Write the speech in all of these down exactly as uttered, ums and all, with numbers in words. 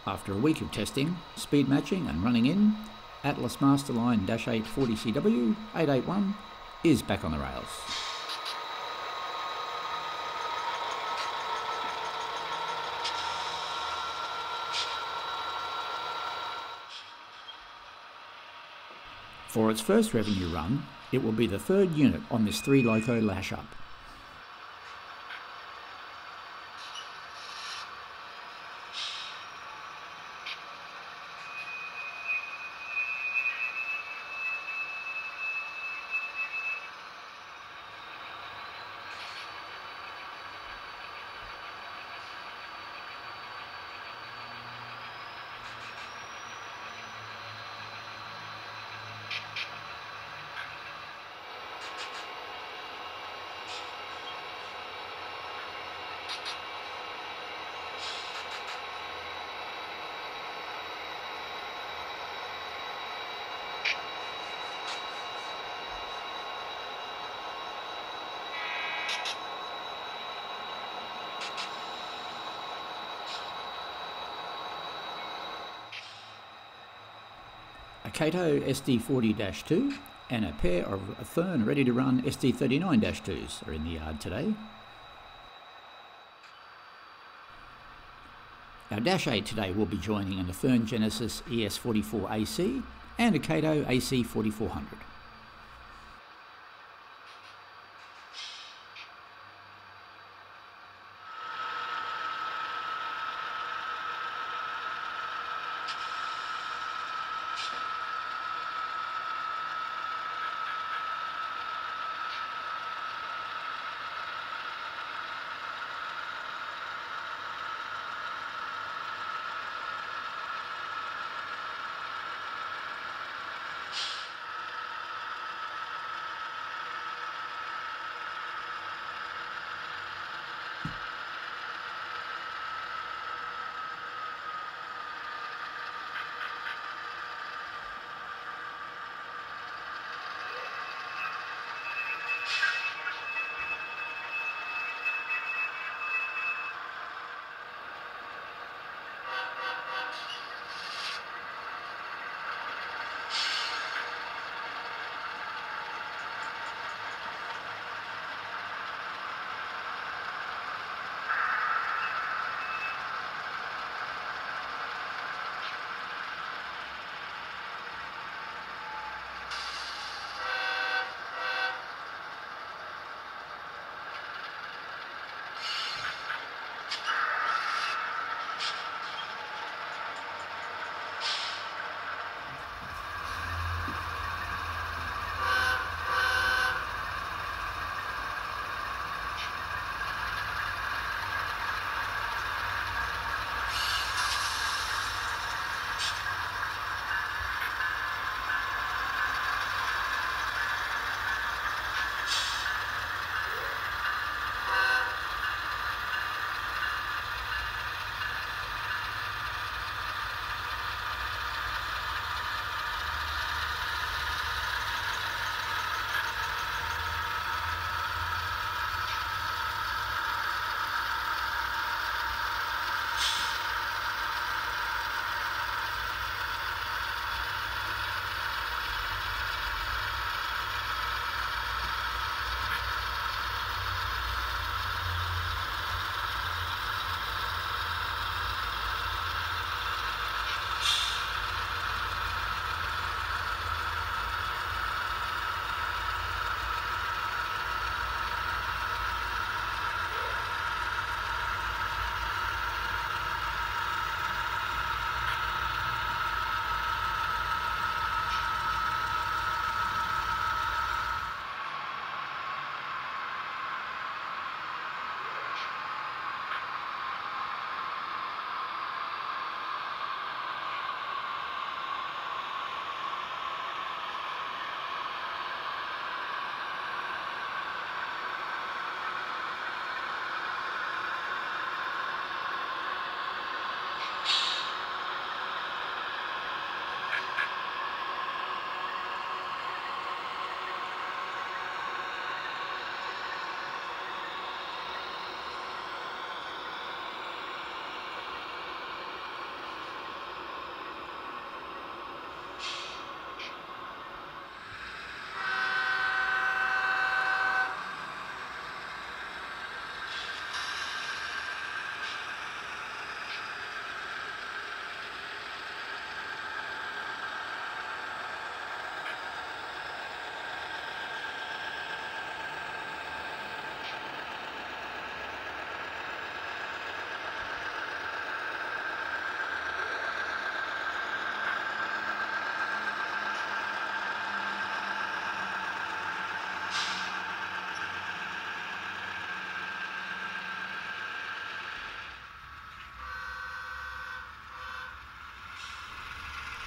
After a week of testing, speed matching and running in, Atlas Masterline Dash eight forty C W eight eighty-one is back on the rails. For its first revenue run, it will be the third unit on this three loco lash up. A Kato S D forty dash two and a pair of Thurn ready to run S D thirty-nine dash twos are in the yard today. Our Dash eight today will be joining an Thurn Genesis E S forty-four A C and a Kato A C forty-four hundred.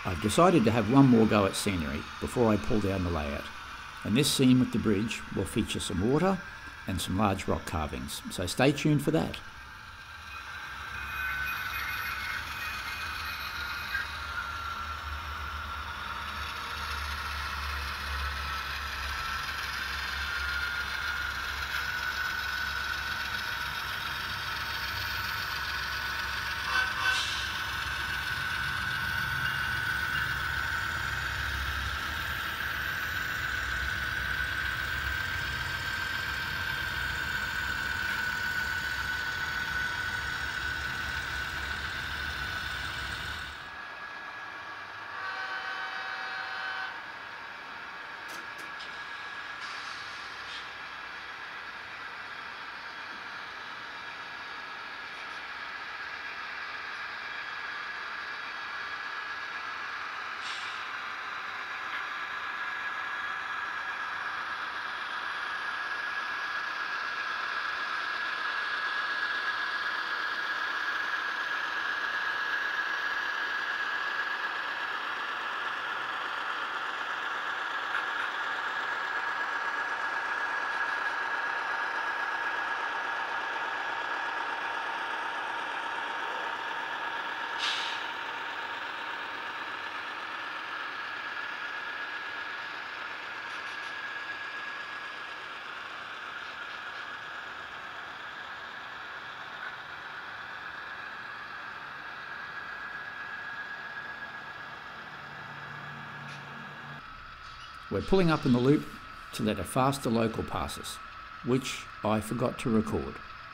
I've decided to have one more go at scenery before I pull down the layout, and this scene with the bridge will feature some water and some large rock carvings, so stay tuned for that. We're pulling up in the loop to let a faster local pass us, which I forgot to record.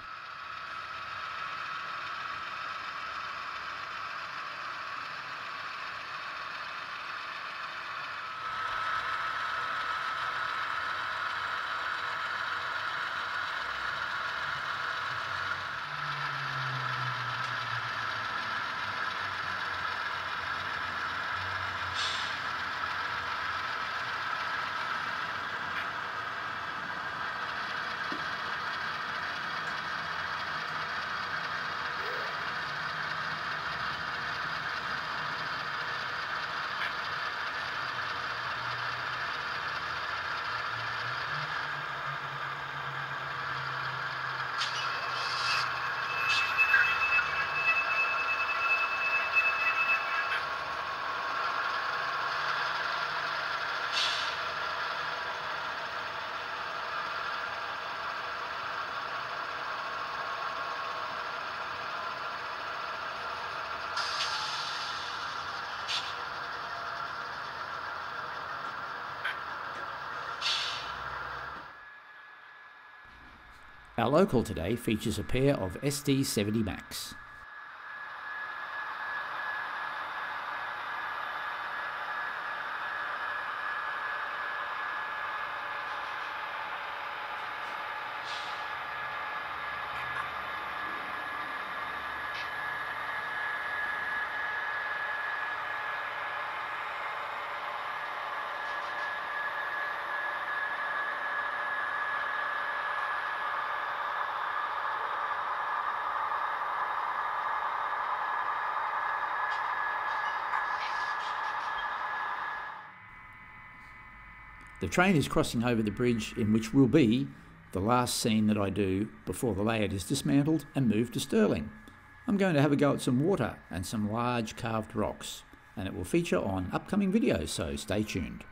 Our local today features a pair of S D seventy Max. The train is crossing over the bridge in which will be the last scene that I do before the layout is dismantled and moved to Stirling. I'm going to have a go at some water and some large carved rocks, and it will feature on upcoming videos, so stay tuned.